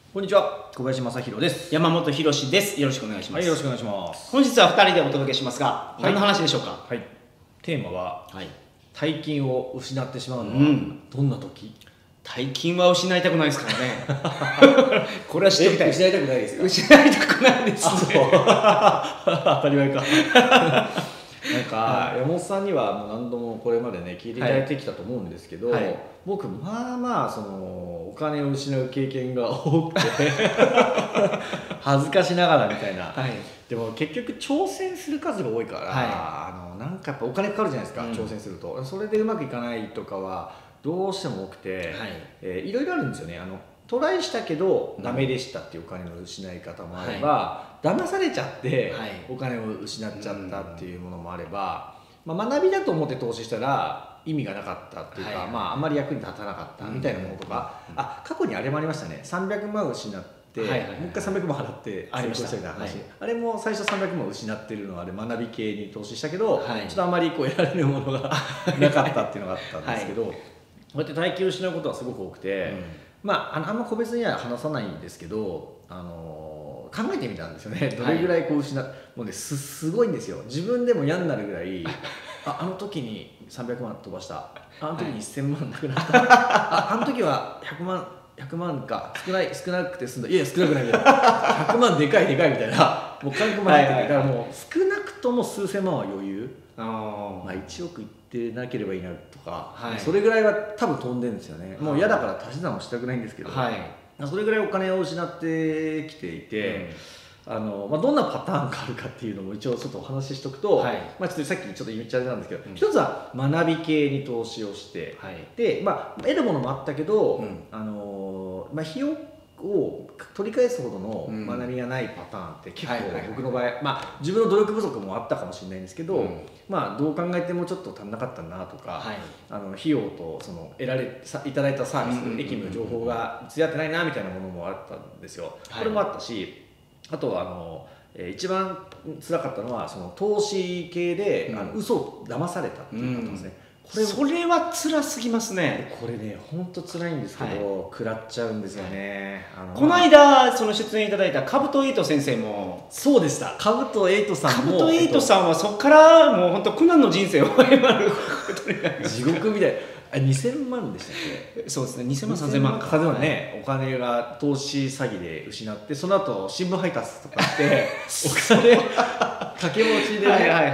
こんにちは、小林正弘です。 山本博です。よろしくお願いします。 はい、よろしくお願いします。 本日は2人でお届けしますが、何の話でしょうか。 はい、テーマは、 はい、 大金を失ってしまうのはどんな時？ 大金は失いたくないですからね。これは知ってみたい。 失いたくないですか？ 失いたくないですね。 当たり前か。なんか山本さんにはもう何度もこれまでね聞いていただいてきたと思うんですけど、 はい、 僕まあまあそのお金を失う経験が多くて恥ずかしながらみたいな、 はい、 でも結局挑戦する数が多いから、 はなんかやっぱお金かかるじゃないですか、 うん、 挑戦するとそれでうまくいかないとかはどうしても多くて、いろいろあるんですよね。トライしたけどダメでしたっていうお金の失い方もあれば、騙されちゃってお金を失っちゃったっていうものもあれば、学びだと思って投資したら意味がなかったっていうか、あんまり役に立たなかったみたいなものとか、過去にあれもありましたね。300万失ってもう一回300万払って成功したみたいな話、あれも最初300万失ってるのはあれ学び系に投資したけど、ちょっとあんまりこう得られるものがなかったっていうのがあったんですけど、こうやって大金を失うことはすごく多くて、あんま個別には話さないんですけど、考えてみたんですよね。どれぐらいこう失う、もうねすごいんですよ。自分でも嫌になるぐらいあの時に300万飛ばした、あの時に1000万なくなった、あの時は100万か少なくて済んだ、いや少なくないみたいな、100万でかいみたいな、もう感覚も入ってて、だからもう少なくとも数千万は余裕、1億いってなければいいなとか、それぐらいは多分飛んでるんですよね。もう嫌だから足し算もしたくないんですけど、それぐらいお金を失ってきていて、どんなパターンがあるかっていうのも一応ちょっとお話ししとくと、ちょっとさっきちょっと言っちゃったんですけど、一つは学び系に投資をして、で得るものもあったけど、費用を取り返すほどの学びがないパターンって結構僕の場合、自分の努力不足もあったかもしれないんですけど、どう考えてもちょっと足んなかったなとか、費用とそのいただいたサービス、駅の情報が付き合ってないなみたいなものもあったんですよ。これもあったし、あとは一番辛かったのはその投資系で嘘を騙されたっていうことですね。 それは辛すぎますね。 これね本当辛いんですけど、食らっちゃうんですよね。 この間その出演いただいたカブトエイト先生もそうでした。カブトエイトさんも、 カブトエイトさんはそこからもう本当苦難の人生を歩む地獄みたいな。2000万でしたっけ？そうですね、 2000万3000万かでね、お金が投資詐欺で失って、その後新聞配達とかしてお金掛け持ちで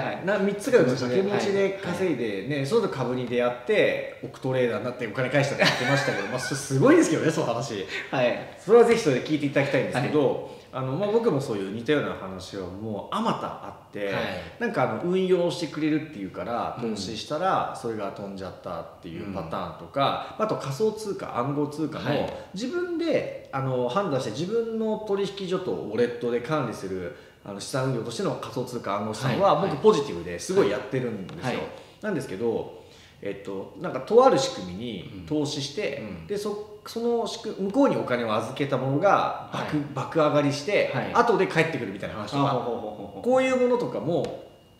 3つぐらい掛け持ちで稼いでね、その後株に出会って億トレーダーになってお金返したって言ってましたけど、すごいですけどね、その話。それはぜひそれで聞いていただきたいんですけど、僕もそういう似たような話はもうあまたあって、なんか運用してくれるっていうから投資したらそれが飛んじゃったっていうパターンとか、あと仮想通貨暗号通貨も自分で判断して自分の取引所とウォレットで管理する資産運用としての仮想通貨暗号資産は僕ポジティブですごいやってるんですよ。なんですけどなんかとある仕組みに投資して、でその向こうにお金を預けたものが爆上がりして、後で返ってくるみたいな話とか、こういうものとかも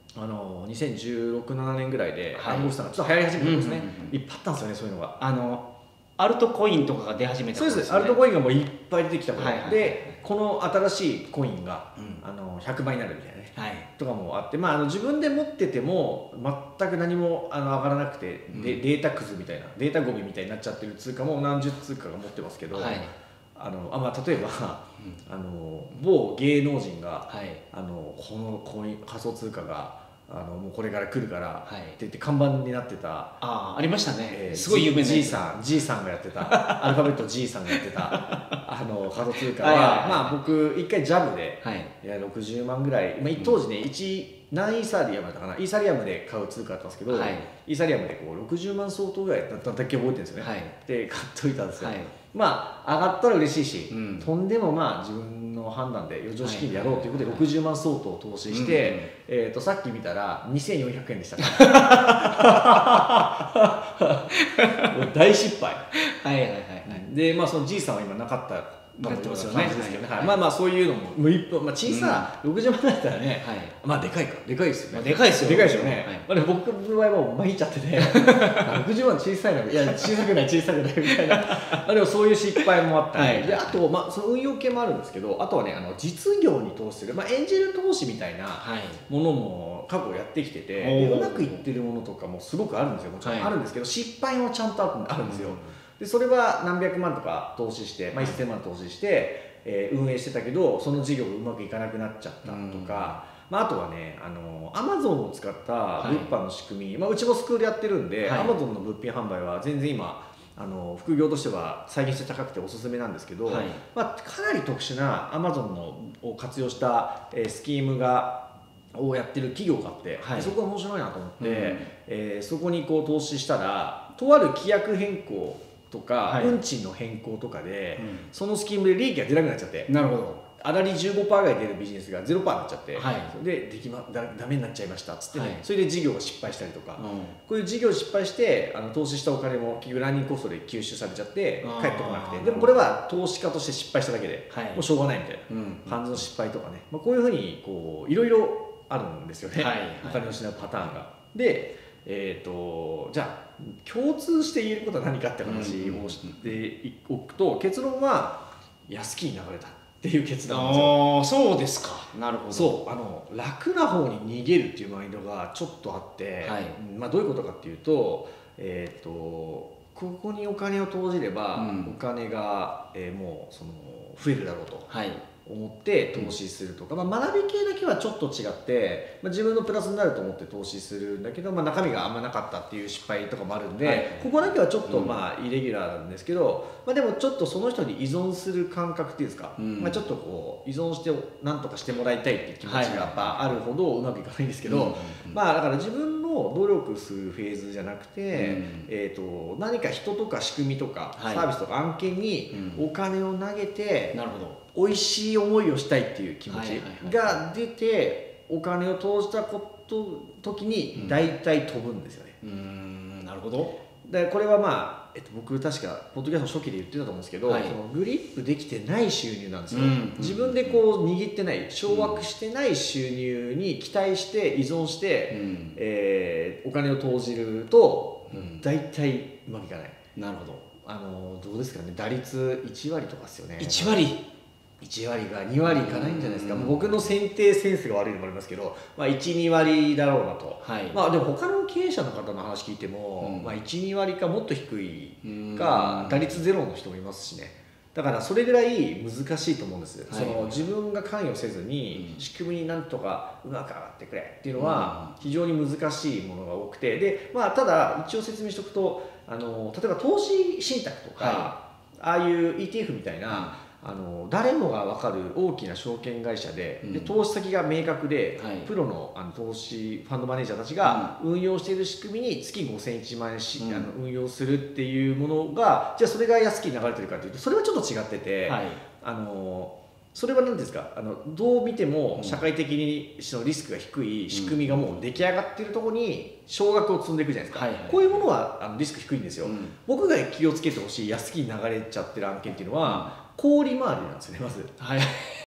2016、17年ぐらいで暗号資産がちょっと流行り始めたんですね。いっぱいあったんですよね、そういうのが。 アルトコインとかが出始めた。 そうです。アルトコインがもういっぱい出てきたことで、この新しいコインが100倍になるみたいなね、とかもあって、自分で持ってても全く何も上がらなくて、データくずみたいな、データゴミみたいになっちゃってる通貨も何十通貨が持ってますけど、例えば某芸能人がこのコイン仮想通貨がもうこれから来るからって言って看板になってた、 ありましたね。すごい有名な G さんがやってたアルファベット G さんがやってた仮想通貨は僕一回ジャブで60万ぐらい、当時ね何イーサリアムだったかな、イーサリアムで買う通貨だったんですけど、イーサリアムでこう60万相当ぐらいだっただけ覚えてるんですよね。で買っといたんですよ。上がったら嬉しいし、飛んでも自分の判断で余剰資金でやろうということで60万相当投資して、さっき見たら2400円でした大失敗で、その G さんは今なかったなってますよね。 まあまあそういうのも1本、まあ、小さな60万だったらね、まあでかいですよね。 でかいですよね。まあ僕の場合もう参っちゃってて60万小さいの、いや小さくないみたいなでもそういう失敗もあったりで、あとまあその運用系もあるんですけど、あとはね実業に投資する、まあエンジェル投資みたいなものも過去やってきてて、でうまくいってるものとかもすごくあるんですよ。もちろんあるんですけど、失敗もちゃんとあるんですよ。でそれは何百万とか投資して、まあ、1000万投資して、運営してたけど、その事業がうまくいかなくなっちゃったとか、まあ、あとはねAmazon を使った物販の仕組み、まあ、うちもスクールやってるんで、Amazon の物品販売は全然今副業としては再現性高くておすすめなんですけど、まあ、かなり特殊な Amazon を活用したスキームをやってる企業があって、そこが面白いなと思って、そこにこう投資したら、とある規約変更とか、運賃の変更とかで、そのスキームで利益が出なくなっちゃって、 なるほど、 粗利 15% ぐらい出るビジネスが 0% になっちゃって、それでダメになっちゃいましたっつってね、それで事業が失敗したりとか、こういう事業失敗して投資したお金も結局ランニングコストで吸収されちゃって返ってこなくて、でもこれは投資家として失敗しただけで、もうしょうがないみたいな感じの失敗とかね、まあ、こういうふうにこういろいろあるんですよね、お金を失うパターンが。でじゃあ共通して言えることは何かって話をしておくと、結論は安きに流れたっていう結論なんですよ。 そうですか。なるほど。 そう楽な方に逃げるっていうマインドがちょっとあって、まあ、どういうことかっていうと、ここにお金を投じれば、お金が、もうその増えるだろうと。思って投資するとか、まあ、学び系だけはちょっと違って、まあ、自分のプラスになると思って投資するんだけど、まあ、中身があんまなかったっていう失敗とかもあるんで、ここだけはちょっとまあイレギュラーなんですけど、まあ、でもちょっとその人に依存する感覚っていうんですか、まあ、ちょっとこう依存して何とかしてもらいたいっていう気持ちがやっぱあるほどうまくいかないんですけど、まあだから自分の努力するフェーズじゃなくて、何か人とか仕組みとかサービスとか案件にお金を投げて、 なるほど、 美味しい思いをしたいっていう気持ちが出て、お金を投じた時に大体飛ぶんですよね。 なるほど。 でこれはまあ、僕確かポッドキャスト初期で言ってたと思うんですけど、そのグリップできてない収入なんですよ。自分でこう握ってない掌握してない収入に期待して依存して、お金を投じると大体うまくいかない。 なるほど。 どうですかね、打率1割とかですよね。 1割が2割いかないんじゃないですか。僕の選定センスが悪いのもありますけど、まあ、1、2割だろうなと、まあでも他の経営者の方の話聞いても、まあ、1、2割かもっと低いか、打率ゼロの人もいますしね。だからそれぐらい難しいと思うんです。その自分が関与せずに仕組みになんとかうまく上がってくれっていうのは非常に難しいものが多くて、で、まあ、ただ一応説明しておくと、例えば投資信託とか、ああいう ETF みたいな、誰もが分かる大きな証券会社で、投資先が明確で、プロの投資ファンドマネージャーたちが運用している仕組みに月5000、1万円運用するっていうものが、じゃあそれが安きに流れてるかというと、それはちょっと違ってて、それは何ですか、どう見ても社会的にそのリスクが低い仕組みがもう出来上がっているところに少額を積んでいくじゃないですか。こういうものはリスク低いんですよ。僕が気をつけてほしい安きに流れちゃってる案件っていうのは、小売回りなんですよね、まず。